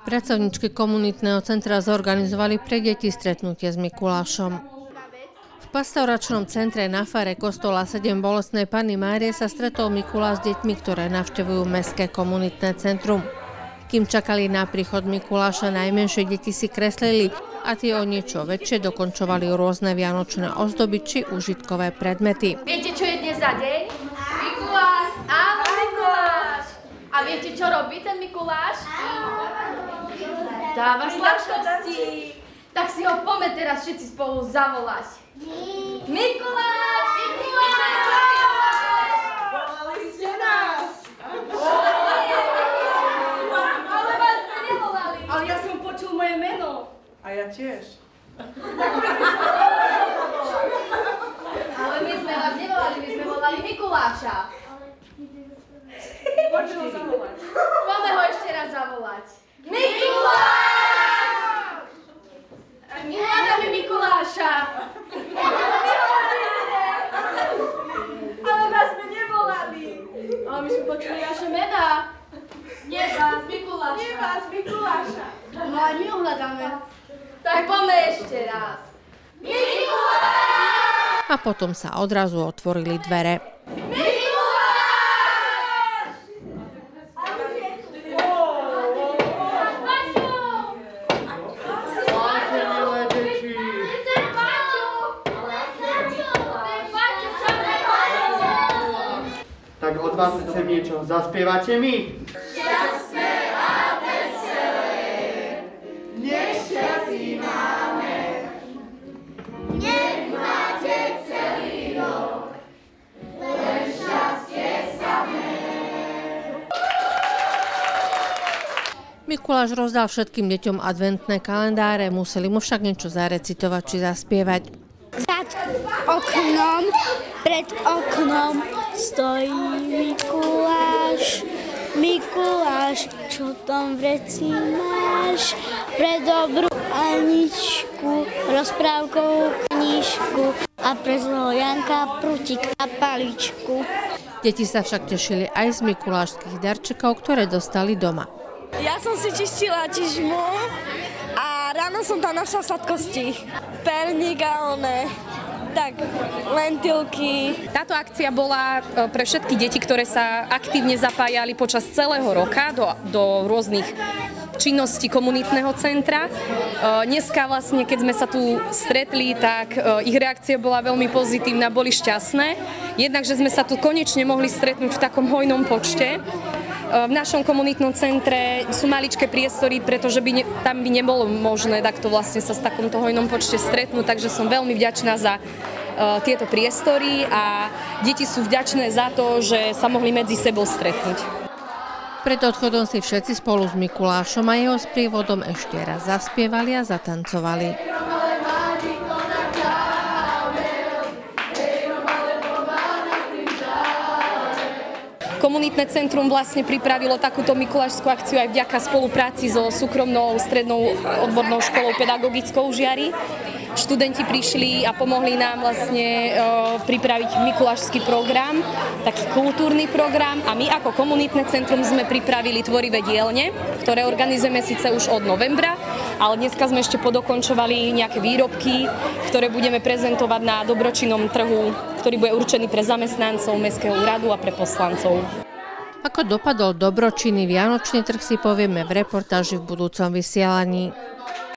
Pracovníčky komunitného centra zorganizovali pre deti stretnutie s Mikulášom. V pastoračnom centre na fare kostola 7 Bolestnej Panny Márie sa stretol Mikuláš s deťmi, ktoré navštevujú mestské komunitné centrum. Kým čakali na príchod Mikuláša, najmenšie deti si kreslili a tie o niečo väčšie dokončovali rôzne vianočné ozdoby či užitkové predmety. Viete, čo je dnes za deň? Mikuláš! Áno, Mikuláš! A viete, čo robí ten Mikuláš? Dáva sladkosti. Tak si ho poďme teraz všetci spolu zavolať. Mikuláš! Mikuláš! Volali ste nás! Ale vás sme nevolali. Ale ja som počul moje meno. A ja tiež. Ale my sme vás nevolali, my sme volali Mikuláša. Poďme ho zavolať. Poďme ho ešte raz zavolať. Mikuláš! My hľadáme Mikuláša. Ale vás sme nevolali. Ale my sme počuli naše mená. Nie vás, Mikuláša. Nie vás, Mikuláša. No a my ho hľadáme. Tak poďme ešte raz. Mikuláš! A potom sa odrazu otvorili dvere. Tak od vás chcem niečo. Zaspievate mi? Šťastné a veselé, nech šťastí máme, nech máte celý rok, len šťastie samé. Mikuláš rozdal všetkým deťom adventné kalendáre, museli mu však niečo zarecitovať či zaspievať. Pred oknom stojí Mikuláš. Mikuláš, čo tam vreci máš? Pre dobrú Aničku, rozprávkovú knižku a pre zlého Janka prútik a paličku. Deti sa však tešili aj z mikulášskych darčekov, ktoré dostali doma. Ja som si čistila čižmu a ráno som tam našla sladkosti. Perník a tak, lentilky. Táto akcia bola pre všetky deti, ktoré sa aktívne zapájali počas celého roka do rôznych činností komunitného centra. Dneska vlastne, keď sme sa tu stretli, tak ich reakcia bola veľmi pozitívna, boli šťastné. Jednak, že sme sa tu konečne mohli stretnúť v takom hojnom počte. V našom komunitnom centre sú maličké priestory, pretože tam by nebolo možné takto vlastne sa s takomto hojnom počte stretnúť, takže som veľmi vďačná za tieto priestory a deti sú vďačné za to, že sa mohli medzi sebou stretnúť. Pred odchodom si všetci spolu s Mikulášom a jeho sprievodom ešte raz zaspievali a zatancovali. Komunitné centrum vlastne pripravilo takúto mikulášskú akciu aj vďaka spolupráci so súkromnou strednou odbornou školou pedagogickou Žiari. Študenti prišli a pomohli nám vlastne pripraviť mikulášsky program, taký kultúrny program a my ako komunitné centrum sme pripravili tvorivé dielne, ktoré organizujeme síce už od novembra, ale dneska sme ešte podokončovali nejaké výrobky, ktoré budeme prezentovať na dobročinnom trhu, ktorý bude určený pre zamestnancov Mestského úradu a pre poslancov. Ako dopadol dobročinný vianočný trh, si povieme v reportáži v budúcom vysielaní.